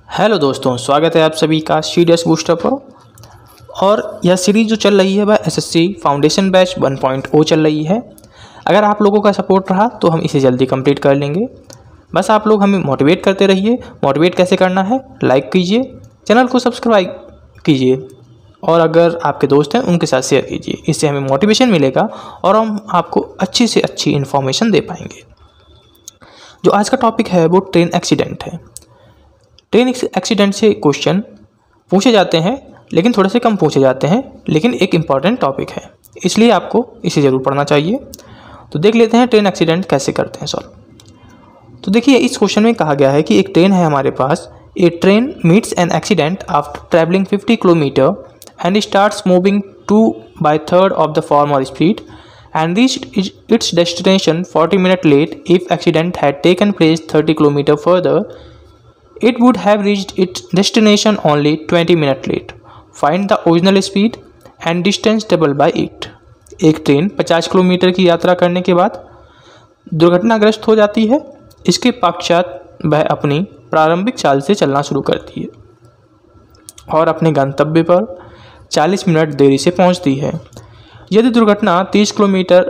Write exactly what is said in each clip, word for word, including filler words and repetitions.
Hello दोस्तों, स्वागत है आप सभी का सी डी एस बूस्टर पर। और यह सीरीज़ जो चल रही है वह S S C foundation batch one point O चल रही है। अगर आप लोगों का सपोर्ट रहा तो हम इसे जल्दी कंप्लीट कर लेंगे। बस आप लोग हमें मोटिवेट करते रहिए। मोटिवेट कैसे करना है, लाइक कीजिए, चैनल को सब्सक्राइब कीजिए और अगर आपके दोस्त हैं उनके साथ शेयर कीजिए। इससे हमें मोटिवेशन मिलेगा और हम आपको अच्छी से अच्छी इन्फॉर्मेशन दे पाएंगे। जो आज का टॉपिक है वो ट्रेन एक्सीडेंट है। ट्रेन एक्सीडेंट से क्वेश्चन पूछे जाते हैं लेकिन थोड़े से कम पूछे जाते हैं, लेकिन एक इम्पॉर्टेंट टॉपिक है, इसलिए आपको इसे ज़रूर पढ़ना चाहिए। तो देख लेते हैं ट्रेन एक्सीडेंट कैसे करते हैं सॉल्व। तो देखिए, इस क्वेश्चन में कहा गया है कि एक ट्रेन है हमारे पास। A train meets an accident after travelling fifty kilometre and starts moving two by third of the former speed and reached its destination forty minutes late. If accident had taken place thirty kilometers further, it would have reached its destination only twenty minutes late. Find the original speed and distance double by eight. एक train पचास kilometre की यात्रा करने के बाद दुर्घटनाग्रस्त हो जाती है। इसके पश्चात वह अपनी प्रारंभिक चाल से चलना शुरू करती है और अपने गंतव्य पर चालीस मिनट देरी से पहुंचती है। यदि दुर्घटना तीस किलोमीटर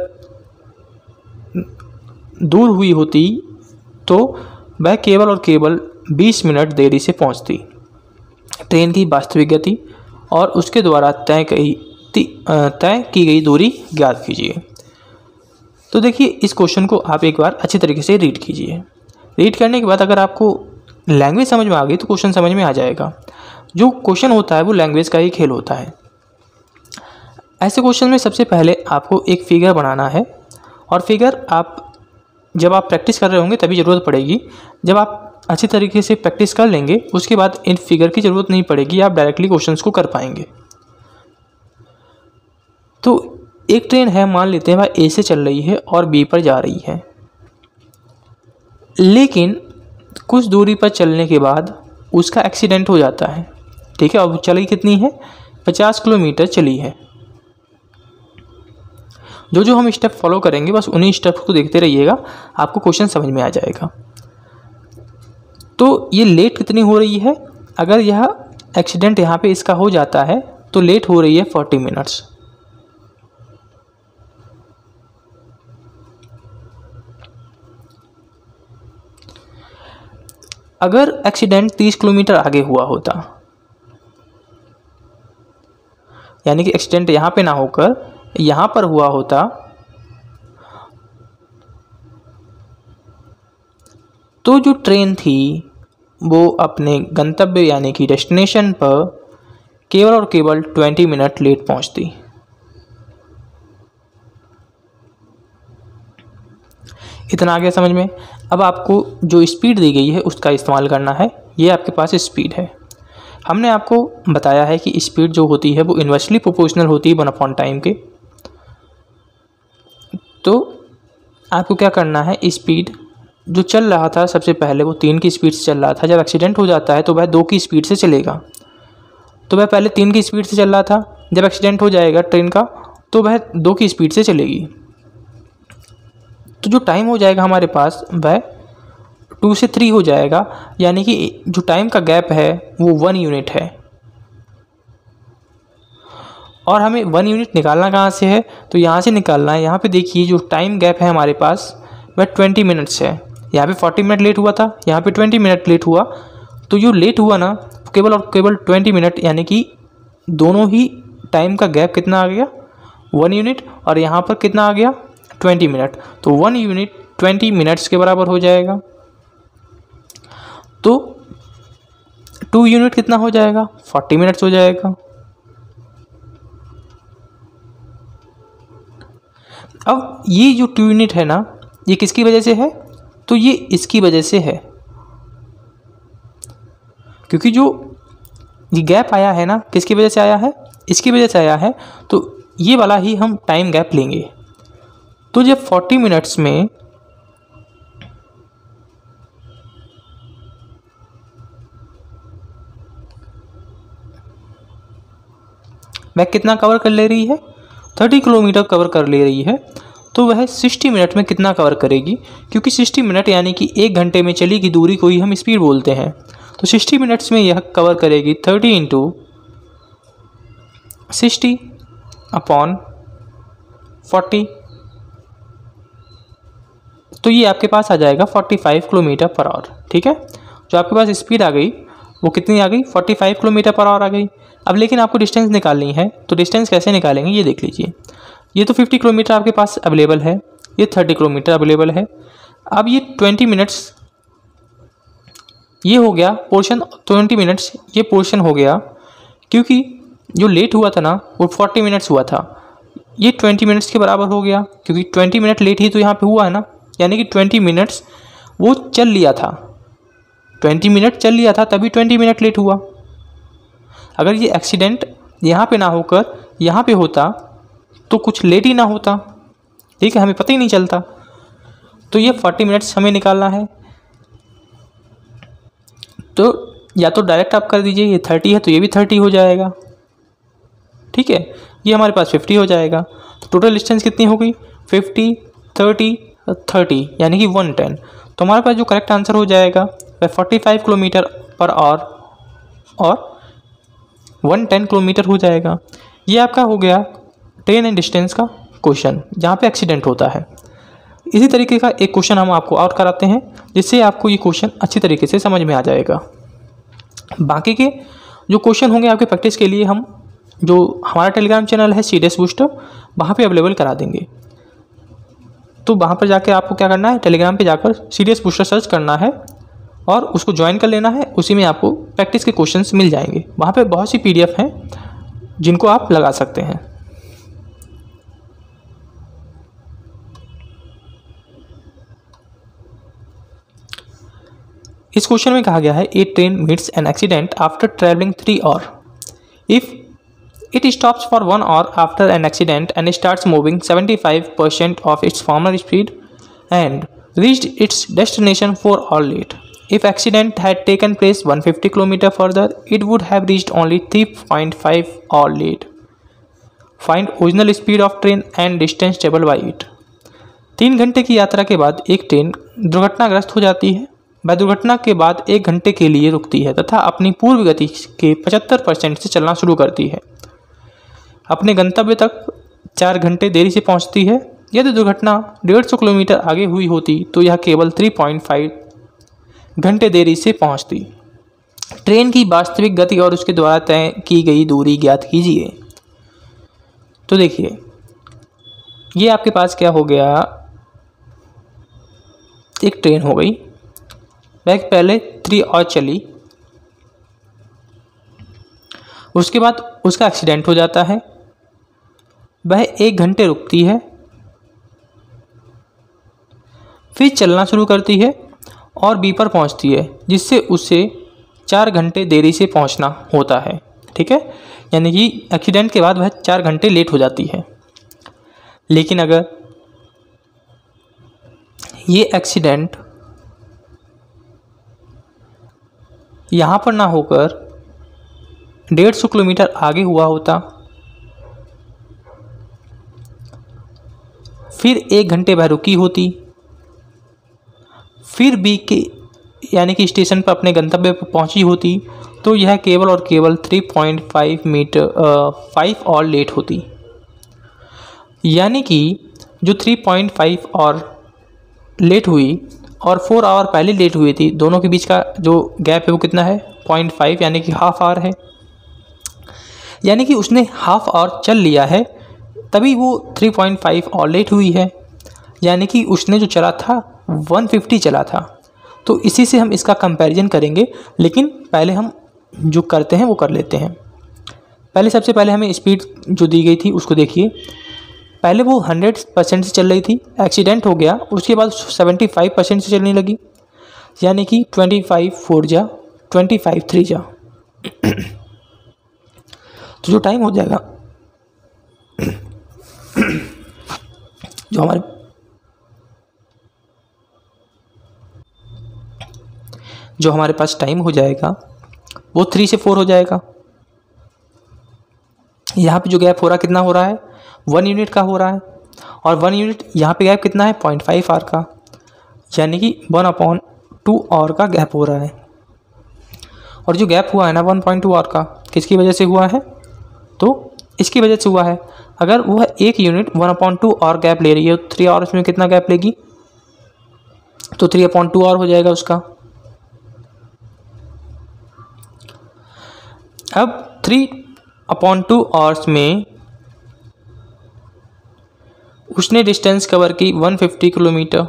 दूर हुई होती तो वह केवल और केवल बीस मिनट देरी से पहुंचती। ट्रेन की वास्तविक गति और उसके द्वारा तय की तय की गई दूरी ज्ञात कीजिए। तो देखिए, इस क्वेश्चन को आप एक बार अच्छी तरीके से रीड कीजिए। रीड करने के बाद अगर आपको लैंग्वेज समझ में आ गई तो क्वेश्चन समझ में आ जाएगा। जो क्वेश्चन होता है वो लैंग्वेज का ही खेल होता है। ऐसे क्वेश्चन में सबसे पहले आपको एक फिगर बनाना है और फिगर आप जब आप प्रैक्टिस कर रहे होंगे तभी ज़रूरत पड़ेगी। जब आप अच्छी तरीके से प्रैक्टिस कर लेंगे उसके बाद इन फिगर की ज़रूरत नहीं पड़ेगी, आप डायरेक्टली क्वेश्चंस को कर पाएंगे। तो एक ट्रेन है, मान लेते हैं वह ए से चल रही है और बी पर जा रही है, लेकिन कुछ दूरी पर चलने के बाद उसका एक्सीडेंट हो जाता है। ठीक है, अब चली कितनी है, पचास किलोमीटर चली है। जो जो हम स्टेप फॉलो करेंगे बस उन्हीं स्टेप्स को देखते रहिएगा, आपको क्वेश्चन समझ में आ जाएगा। तो ये लेट कितनी हो रही है, अगर यह एक्सीडेंट यहाँ पे इसका हो जाता है तो लेट हो रही है फोर्टी मिनट्स। अगर एक्सीडेंट तीस किलोमीटर आगे हुआ होता, यानी कि एक्सीडेंट यहाँ पे ना होकर यहाँ पर हुआ होता, तो जो ट्रेन थी वो अपने गंतव्य यानी कि डेस्टिनेशन पर केवल और केवल ट्वेंटी मिनट लेट पहुंचती। इतना आ गया समझ में। अब आपको जो स्पीड दी गई है उसका इस्तेमाल करना है। ये आपके पास स्पीड है। हमने आपको बताया है कि स्पीड जो होती है वो इन्वर्सली प्रोपोर्शनल होती है वन अपॉन टाइम के। तो आपको क्या करना है, स्पीड जो चल रहा था सबसे पहले वो तीन की स्पीड से चल रहा था। जब एक्सीडेंट हो जाता है तो वह दो की स्पीड से चलेगा। तो वह पहले तीन की स्पीड से चल रहा था, जब एक्सीडेंट हो जाएगा ट्रेन का तो वह दो की स्पीड से चलेगी। तो जो टाइम हो जाएगा हमारे पास वह टू से थ्री हो जाएगा, यानी कि जो टाइम का गैप है वो वन यूनिट है। और हमें वन यूनिट निकालना कहाँ से है, तो यहाँ से निकालना है। यहाँ पे देखिए जो टाइम गैप है हमारे पास वह ट्वेंटी मिनट्स है। यहाँ पे फोर्टी मिनट लेट हुआ था, यहाँ पे ट्वेंटी मिनट लेट हुआ। तो जो लेट हुआ ना केवल और केवल ट्वेंटी मिनट, यानी कि दोनों ही टाइम का गैप कितना आ गया, वन यूनिट, और यहाँ पर कितना आ गया, ट्वेंटी मिनट। तो वन यूनिट ट्वेंटी मिनट्स के बराबर हो जाएगा। तो टू यूनिट कितना हो जाएगा, फोर्टी मिनट्स हो जाएगा। अब ये जो टू यूनिट है ना, ये किसकी वजह से है, तो ये इसकी वजह से है, क्योंकि जो ये गैप आया है ना किसकी वजह से आया है, इसकी वजह से आया है। तो ये वाला ही हम टाइम गैप लेंगे। तो जब फोर्टी मिनट्स में वह कितना कवर कर ले रही है, थर्टी किलोमीटर कवर कर ले रही है, तो वह साठ मिनट में कितना कवर करेगी, क्योंकि साठ मिनट यानी कि एक घंटे में चली की दूरी को ही हम स्पीड बोलते हैं। तो सिक्सटी मिनट्स में यह कवर करेगी thirty into sixty upon forty, तो ये आपके पास आ जाएगा forty five kilometre per hour. ठीक है, जो आपके पास स्पीड आ गई वो कितनी आ गई, forty five kilometre per hour आ गई। अब लेकिन आपको डिस्टेंस निकालनी है, तो डिस्टेंस कैसे निकालेंगे ये देख लीजिए। ये तो फिफ्टी किलोमीटर आपके पास अवेलेबल है, ये थर्टी किलोमीटर अवेलेबल है। अब ये ट्वेंटी मिनट्स ये हो गया पोर्शन, ट्वेंटी मिनट्स ये पोर्शन हो गया, क्योंकि जो लेट हुआ था ना वो फोर्टी मिनट्स हुआ था, ये ट्वेंटी मिनट्स के बराबर हो गया, क्योंकि ट्वेंटी मिनट लेट ही तो यहाँ पे हुआ है ना, यानी कि ट्वेंटी मिनट्स वो चल लिया था, ट्वेंटी मिनट चल लिया था तभी ट्वेंटी मिनट लेट हुआ। अगर ये एक्सीडेंट यहाँ पे ना होकर यहाँ पे होता तो कुछ लेट ही ना होता। ठीक है, हमें पता ही नहीं चलता। तो ये फोर्टी मिनट्स हमें निकालना है, तो या तो डायरेक्ट आप कर दीजिए, ये थर्टी है तो ये भी थर्टी हो जाएगा। ठीक है, ये हमारे पास फिफ्टी हो जाएगा। तो टोटल डिस्टेंस कितनी हो गई, फिफ्टी, थर्टी, थर्टी, यानी कि वन टेन। तो हमारे पास जो करेक्ट आंसर हो जाएगा वह forty five kilometre per hour और वन टेन किलोमीटर हो जाएगा। ये आपका हो गया ट्रेन एंड डिस्टेंस का क्वेश्चन जहाँ पे एक्सीडेंट होता है। इसी तरीके का एक क्वेश्चन हम आपको और कराते हैं, जिससे आपको ये क्वेश्चन अच्छी तरीके से समझ में आ जाएगा। बाकी के जो क्वेश्चन होंगे आपके प्रैक्टिस के लिए हम जो हमारा टेलीग्राम चैनल है सी डी एस बूस्टर, वहाँ पे अवेलेबल करा देंगे। तो वहाँ पर जाकर आपको क्या करना है, टेलीग्राम पे जाकर C D S booster search करना है और उसको ज्वाइन कर लेना है। उसी में आपको प्रैक्टिस के क्वेश्चंस मिल जाएंगे। वहाँ पे बहुत सी पी डी एफ हैं जिनको आप लगा सकते हैं। इस क्वेश्चन में कहा गया है a train meets an accident after travelling three hour if it stops for one hour after an accident and starts moving seventy five percent of its former speed and reached its destination four hour late. If accident had taken place one hundred fifty kilometers further, it would have reached only three point five hours late. Find original speed of train and distance traveled by it. तीन घंटे की यात्रा के बाद एक train दुर्घटनाग्रस्त हो जाती है। वह दुर्घटना के बाद एक घंटे के लिए रुकती है तथा अपनी पूर्व गति के पचहत्तर परसेंट से चलना शुरू करती है। अपने गंतव्य तक चार घंटे देरी से पहुंचती है। यदि दुर्घटना डेढ़ सौ किलोमीटर आगे हुई होती तो यह केवल तीन पॉइंट पाँच घंटे देरी से पहुंचती। ट्रेन की वास्तविक गति और उसके द्वारा तय की गई दूरी ज्ञात कीजिए। तो देखिए, ये आपके पास क्या हो गया, एक ट्रेन हो गई, वह पहले थ्री और चली, उसके बाद उसका एक्सीडेंट हो जाता है, वह एक घंटे रुकती है, फिर चलना शुरू करती है और बी पर पहुंचती है, जिससे उसे चार घंटे देरी से पहुंचना होता है। ठीक है, यानी कि एक्सीडेंट के बाद वह चार घंटे लेट हो जाती है। लेकिन अगर ये एक्सीडेंट यहाँ पर ना होकर डेढ़ सौ किलोमीटर आगे हुआ होता, फिर एक घंटे वह रुकी होती, फिर बी के यानी कि स्टेशन पर अपने गंतव्य पर पहुंची होती, तो यह केवल और केवल तीन पॉइंट पाँच मीटर फाइव और लेट होती। यानी कि जो तीन पॉइंट पाँच और लेट हुई और फोर आवर पहले लेट हुई थी, दोनों के बीच का जो गैप है वो कितना है, पॉइंट फाइव, यानी कि हाफ आवर है। यानी कि उसने हाफ आवर चल लिया है, तभी वो तीन पॉइंट पाँच और लेट हुई है। यानी कि उसने जो चला था एक सौ पचास चला था। तो इसी से हम इसका कंपैरिजन करेंगे, लेकिन पहले हम जो करते हैं वो कर लेते हैं। पहले सबसे पहले हमें स्पीड जो दी गई थी उसको देखिए। पहले वो हंड्रेड परसेंट से चल रही थी, एक्सीडेंट हो गया, उसके बाद सेवेंटी फाइव परसेंट से चलने लगी, यानी कि ट्वेंटी फाइव फोर जा ट्वेंटी फाइव थ्री जा तो जो टाइम हो जाएगा जो हमारे जो हमारे पास टाइम हो जाएगा वो थ्री से फोर हो जाएगा। यहाँ पे जो गैप हो रहा है कितना हो रहा है, वन यूनिट का हो रहा है, और वन यूनिट यहाँ पे गैप कितना है, पॉइंट फाइव आवर का, यानी कि वन अपॉन टू आवर का गैप हो रहा है। और जो गैप हुआ है ना वन पॉइंट टू आवर का, किसकी वजह से हुआ है? तो इसकी वजह से हुआ है। अगर वह एक unit one upon two hour gap ले रही है तो थ्री आवर्स में कितना गैप लेगी? तो थ्री अपॉइंट टू आवर हो जाएगा उसका। अब थ्री अपॉइंट टू आवर्स में उसने डिस्टेंस कवर की वन फिफ्टी किलोमीटर,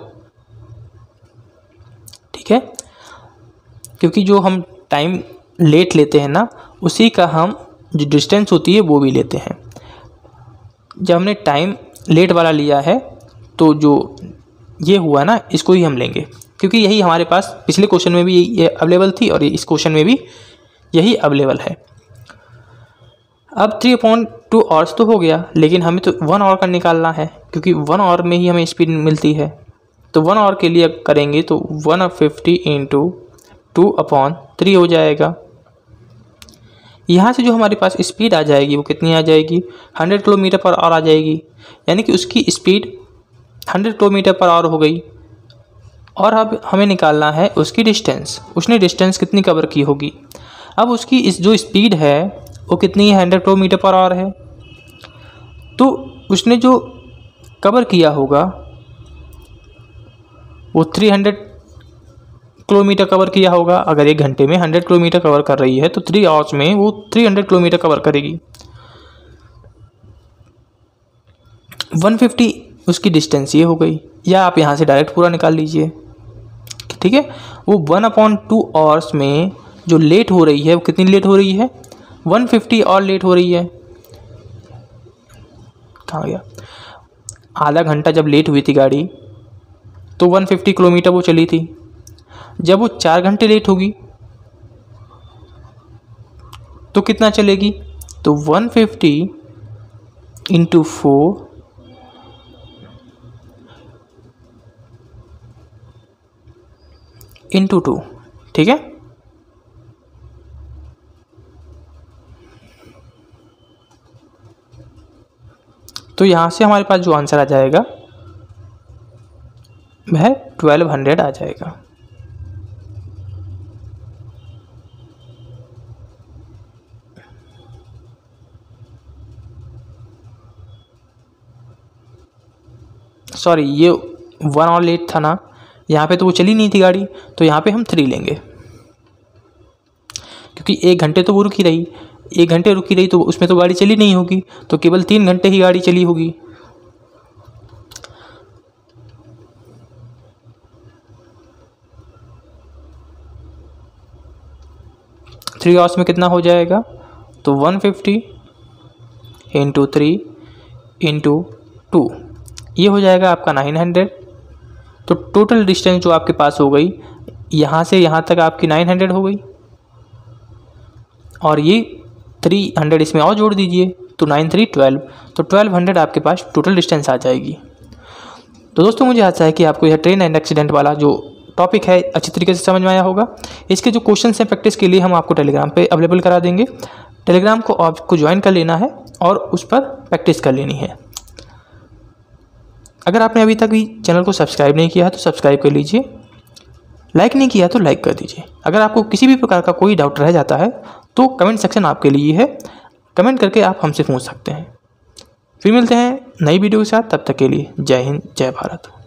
ठीक है, क्योंकि जो हम टाइम लेट लेते हैं ना उसी का हम जो डिस्टेंस होती है वो भी लेते हैं। जब हमने टाइम लेट वाला लिया है तो जो ये हुआ ना इसको ही हम लेंगे, क्योंकि यही हमारे पास पिछले क्वेश्चन में भी ये अवेलेबल थी और इस क्वेश्चन में भी यही अवेलेबल है। अब थ्री पॉइंट टू आवर्स तो हो गया, लेकिन हमें तो वन आवर का निकालना है, क्योंकि वन आवर में ही हमें स्पीड मिलती है। तो वन आवर के लिए करेंगे तो one fifty into two upon three हो जाएगा। यहाँ से जो हमारे पास स्पीड आ जाएगी वो कितनी आ जाएगी? हंड्रेड किलोमीटर पर आवर आ जाएगी, यानी कि उसकी speed hundred kilometre per hour हो गई। और अब हमें निकालना है उसकी डिस्टेंस, उसने डिस्टेंस कितनी कवर की होगी। अब उसकी इस जो स्पीड है वो कितनी है? हंड्रेड किलोमीटर पर आवर है। तो उसने जो कवर किया होगा वो थ्री हंड्रेड किलोमीटर कवर किया होगा। अगर एक घंटे में हंड्रेड किलोमीटर कवर कर रही है तो थ्री आवर्स में वो थ्री हंड्रेड किलोमीटर कवर करेगी। वन फिफ्टी उसकी डिस्टेंस ये हो गई, या आप यहाँ से डायरेक्ट पूरा निकाल लीजिए, ठीक है। वो वन अपॉन टू आवर्स में जो लेट हो रही है वो कितनी लेट हो रही है? वन फिफ्टी और लेट हो रही है। कहाँ गया? आधा घंटा जब लेट हुई थी गाड़ी तो वन फिफ्टी किलोमीटर वो चली थी। जब वो चार घंटे लेट होगी तो कितना चलेगी? तो one fifty into four into two, ठीक है। तो यहाँ से हमारे पास जो आंसर आ जाएगा वह ट्वेल्व हंड्रेड आ जाएगा। सॉरी, ये वन आवर लेट था ना, यहाँ पे तो वो चली नहीं थी गाड़ी, तो यहाँ पे हम थ्री लेंगे, क्योंकि एक घंटे तो वो रुकी रही, एक घंटे रुकी रही तो उसमें तो गाड़ी चली नहीं होगी, तो केवल तीन घंटे ही गाड़ी चली होगी। थ्री आवर्स में कितना हो जाएगा? तो one fifty into three into two, ये हो जाएगा आपका नाइन हंड्रेड। तो टोटल डिस्टेंस जो आपके पास हो गई यहाँ से यहाँ तक आपकी नाइन हंड्रेड हो गई, और ये थ्री हंड्रेड इसमें और जोड़ दीजिए तो नाइन थ्री ट्वेल्व, तो ट्वेल्व हंड्रेड आपके पास टोटल डिस्टेंस आ जाएगी। तो दोस्तों मुझे आशा है कि आपको यह ट्रेन एंड एक्सीडेंट वाला जो टॉपिक है अच्छी तरीके से समझ में आया होगा। इसके जो क्वेश्चन हैं प्रैक्टिस के लिए हम आपको टेलीग्राम पे अवेलेबल करा देंगे। टेलीग्राम को आपको ज्वाइन कर लेना है और उस पर प्रैक्टिस कर लेनी है। अगर आपने अभी तक भी चैनल को सब्सक्राइब नहीं किया है तो सब्सक्राइब कर लीजिए, लाइक नहीं किया तो लाइक कर दीजिए। अगर आपको किसी भी प्रकार का कोई डाउट रह जाता है तो कमेंट सेक्शन आपके लिए है, कमेंट करके आप हमसे पूछ सकते हैं। फिर मिलते हैं नई वीडियो के साथ, तब तक के लिए जय हिंद जय भारत।